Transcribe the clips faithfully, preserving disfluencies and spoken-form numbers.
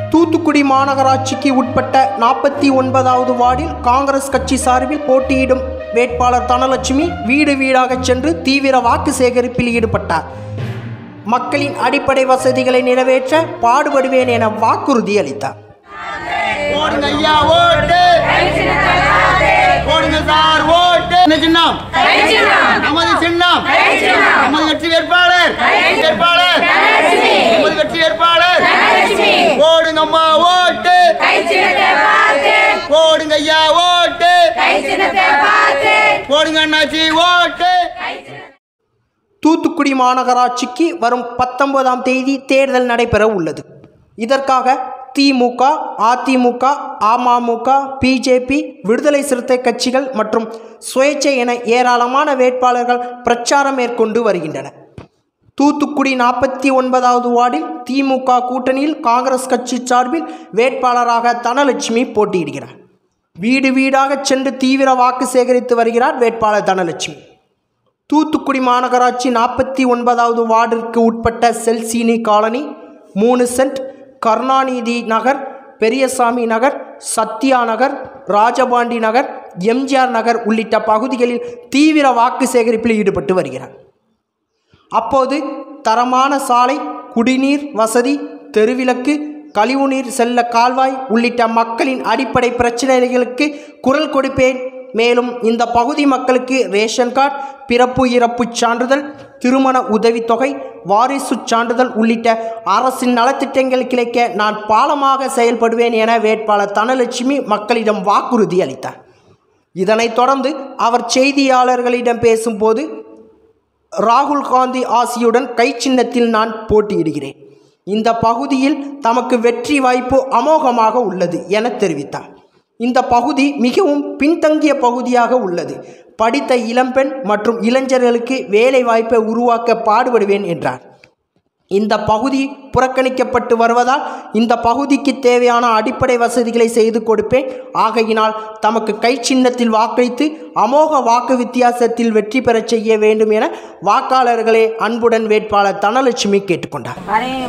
தூத்துக்குடி மாநகராட்சிக்கு உட்பட்ட நாற்பத்தி ஒன்பதாவது வார்டில் காங்கிரஸ் கட்சி சார்பில் போட்டியிடும் வேட்பாளர் தனலட்சுமி வீடு வீடாக சென்று தீவிர வாக்கு சேகரிப்பில் ஈடுபட்டார். மக்களின் அடிப்படை வசதிகளை நிறைவேற்ற பாடுபடுவேன் என வாக்குறுதி அளித்தார். தூத்துக்குடி மாநகராட்சிக்கு வரும் பத்தொன்பதாம் தேதி தேர்தல் நடைபெற உள்ளது. இதற்காக திமுக, அதிமுக, அமமுக, பிஜேபி, விடுதலை சிறுத்தை கட்சிகள் மற்றும் சுயேட்சை என ஏராளமான வேட்பாளர்கள் பிரச்சாரம் மேற்கொண்டு வருகின்றனர். தூத்துக்குடி நாற்பத்தி ஒன்பதாவது வார்டில் திமுக கூட்டணியில் காங்கிரஸ் கட்சி சார்பில் வேட்பாளராக தனலட்சுமி போட்டியிடுகிறார். வீடு வீடாக சென்று தீவிர வாக்கு சேகரித்து வருகிறார் வேட்பாளர் தனலட்சுமி. தூத்துக்குடி மாநகராட்சி நாற்பத்தி ஒன்பதாவது வார்டிற்கு உட்பட்ட செல்சீனி காலனி, மூணு சென்ட், கருணாநிதி நகர், பெரியசாமி நகர், சத்யா நகர், ராஜபாண்டி நகர், எம்ஜிஆர் நகர் உள்ளிட்ட பகுதிகளில் தீவிர வாக்கு சேகரிப்பில் ஈடுபட்டு வருகிறார். அப்போது தரமான சாலை, குடிநீர் வசதி, தெருவிளக்கு, கழிவுநீர் செல்ல கால்வாய் உள்ளிட்ட மக்களின் அடிப்படை பிரச்சனைகளுக்கு குரல் கொடுப்பேன். மேலும் இந்த பகுதி மக்களுக்கு ரேஷன் கார்டு, பிறப்பு இறப்பு சான்றிதழ், திருமண உதவித்தொகை, வாரிசு சான்றிதழ் உள்ளிட்ட அரசின் நலத்திட்டங்கள் கிடைக்க நான் பாலமாக செயல்படுவேன் என வேட்பாளர் தனலட்சுமி மக்களிடம் வாக்குறுதி அளித்தார். இதனைத் தொடர்ந்து அவர் செய்தியாளர்களிடம் பேசும்போது, ராகுல் காந்தி ஆசியுடன் கை சின்னத்தில் நான் போட்டியிடுகிறேன். இந்த பகுதியில் தமக்கு வெற்றி வாய்ப்பு அமோகமாக உள்ளது என தெரிவித்தார். இந்த பகுதி மிகவும் பின்தங்கிய பகுதியாக உள்ளது. படித்த இளம்பெண் மற்றும் இளைஞர்களுக்கு வேலை வாய்ப்பை உருவாக்க பாடுபடுவேன் என்றார். இந்த பகுதி புறக்கணிக்கப்பட்டு வருவதால் இந்த பகுதிக்கு தேவையான அடிப்படை வசதிகளை செய்து கொடுப்பேன். ஆகையினால் தமக்கு கை சின்னத்தில் வாக்களித்து அமோக வாக்கு வித்தியாசத்தில் வெற்றி பெறச் செய்ய வேண்டும் என வாக்காளர்களே அன்புடன் வேட்பாளர் தனலட்சுமி கேட்டுக்கொண்டார்.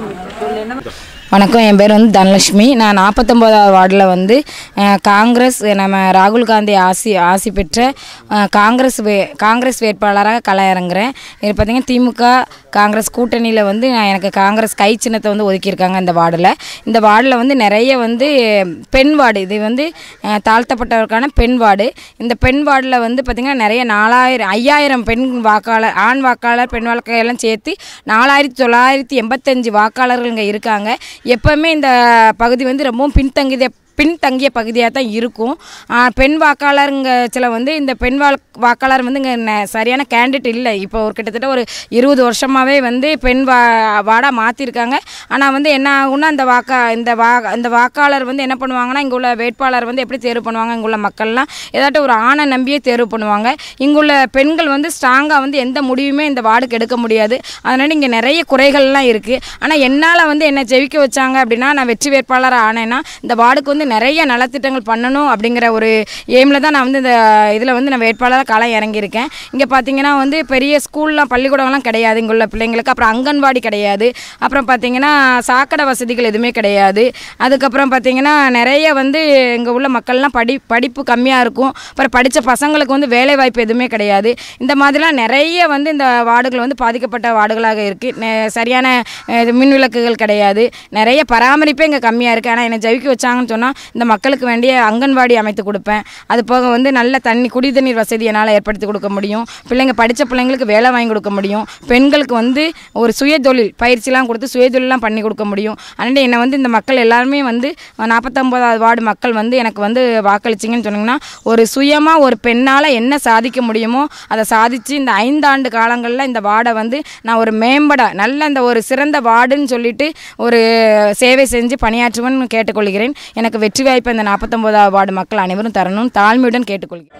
வணக்கம், என் பேர் வந்து தனலட்சுமி. நான் நாற்பத்தொம்போதாவது வார்டில் வந்து காங்கிரஸ் நம்ம ராகுல் காந்தி ஆசி ஆசி பெற்ற காங்கிரஸ் வே காங்கிரஸ் வேட்பாளராக கள இறங்குறேன். இது பார்த்திங்கன்னா திமுக காங்கிரஸ் கூட்டணியில் வந்து நான் எனக்கு காங்கிரஸ் கை சின்னத்தை வந்து ஒதுக்கியிருக்காங்க. இந்த வார்டில் இந்த வார்டில் வந்து நிறைய வந்து பெண் வார்டு, இது வந்து தாழ்த்தப்பட்டவருக்கான பெண் வார்டு. இந்த பெண் வார்டில் வந்து பார்த்திங்கன்னா நிறைய நாலாயிரம் ஐயாயிரம் பெண் வாக்காளர், ஆண் வாக்காளர், பெண் வாக்காளர் எல்லாம் சேர்த்து நாலாயிரத்தி தொள்ளாயிரத்தி எண்பத்தஞ்சு வாக்காளர்கள் இங்கே இருக்காங்க. எப்போவுமே இந்த பகுதி வந்து ரொம்பவும் பின்தங்கிய பின்தங்கிய பகுதியாக தான் இருக்கும். பெண் வாக்காளருங்க சில வந்து இந்த பெண் வா வாக்காளர் வந்து இங்கே சரியான கேண்டிடேட் இல்லை. இப்போ ஒரு கிட்டத்தட்ட ஒரு இருபது வருஷமாகவே வந்து பெண் வா வார்டாக மாற்றிருக்காங்க. ஆனால் வந்து என்ன ஆகும்னா இந்த வாக்கா இந்த வா இந்த வாக்காளர் வந்து என்ன பண்ணுவாங்கன்னா, இங்கே உள்ள வேட்பாளர் வந்து எப்படி தேர்வு பண்ணுவாங்க, இங்கே உள்ள மக்கள்லாம் ஏதாட்டும் ஒரு ஆணை நம்பியே தேர்வு பண்ணுவாங்க. இங்குள்ள பெண்கள் வந்து ஸ்ட்ராங்காக வந்து எந்த முடிவுமே இந்த வார்டுக்கு எடுக்க முடியாது. அதனால் இங்கே நிறைய குறைகள்லாம் இருக்குது. ஆனால் என்னால் வந்து என்னை ஜெயிக்க வச்சாங்க அப்படின்னா, நான் வெற்றி வேட்பாளராக ஆனேன்னா இந்த வார்டுக்கு வந்து நிறைய நலத்திட்டங்கள் பண்ணணும் அப்படிங்கிற ஒரு எய்மில் தான் நான் வந்து இந்த இதில் வந்து நான் வேட்பாளராக களம் இறங்கியிருக்கேன். இங்கே பார்த்தீங்கன்னா வந்து பெரிய ஸ்கூல்லாம் பள்ளிக்கூடம்லாம் கிடையாது இங்கே உள்ள பிள்ளைங்களுக்கு. அப்புறம் அங்கன்வாடி கிடையாது. அப்புறம் பார்த்தீங்கன்னா சாக்கடை வசதிகள் எதுவுமே கிடையாது. அதுக்கப்புறம் பார்த்தீங்கன்னா நிறைய வந்து இங்கே உள்ள மக்கள்லாம் படி படிப்பு கம்மியாக இருக்கும். அப்புறம் படித்த பசங்களுக்கு வந்து வேலை வாய்ப்பு எதுவுமே கிடையாது. இந்த மாதிரிலாம் நிறைய வந்து இந்த வார்டுகள் வந்து பாதிக்கப்பட்ட வார்டுகளாக இருக்குது. சரியான மின் விளக்குகள் கிடையாது. நிறைய பராமரிப்பே இங்கே கம்மியாக இருக்குது. ஆனால் என்னை ஜெயிக்க வச்சாங்கன்னு சொன்னால் இந்த மக்களுக்கு வேண்டிய அங்கன்வாடி அமைத்து கொடுப்பேன். அது போக வந்து நல்ல தண்ணி குடி தண்ணீர் வசதி என்னால் ஏற்படுத்தி கொடுக்க முடியும். பிள்ளைங்க படித்த பிள்ளைங்களுக்கு வேலை வாங்கி கொடுக்க முடியும். பெண்களுக்கு வந்து ஒரு சுயதொழில் பயிற்சிலாம் கொடுத்து சுயதொழிலாம் பண்ணி கொடுக்க முடியும். அதனால் என்னை வந்து இந்த மக்கள் எல்லாருமே வந்து நாற்பத்தொம்பதாவது வார்டு மக்கள் வந்து எனக்கு வந்து வாக்களிச்சிங்கன்னு சொன்னிங்கன்னா, ஒரு சுயமாக ஒரு பெண்ணால் என்ன சாதிக்க முடியுமோ அதை சாதித்து இந்த ஐந்தாண்டு காலங்களில் இந்த வார்டை வந்து நான் ஒரு மேம்பட நல்ல இந்த ஒரு சிறந்த வார்டுன்னு சொல்லிட்டு ஒரு சேவை செஞ்சு பணியாற்றுவேன்னு கேட்டுக்கொள்கிறேன். எனக்கு வெற்றி வாய்ப்பு இந்த நாற்பத்தொன்பதாவது வார்டு மக்கள் அனைவரும் தரணும் தாழ்மையுடன் கேட்டுக்கொள்கிறேன்.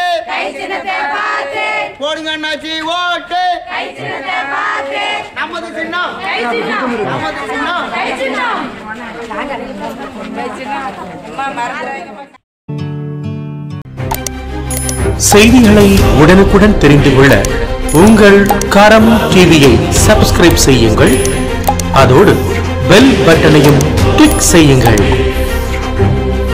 போடுங்க அண்ணாச்சி ஓட்டு. செய்திகளை உடனுக்குடன் தெரிந்து கொள்ள உங்கள் கரம் டிவியை சப்ஸ்கிரைப் செய்யுங்கள். அதோடு பெல் பட்டனையும் கிளிக் செய்யுங்கள்.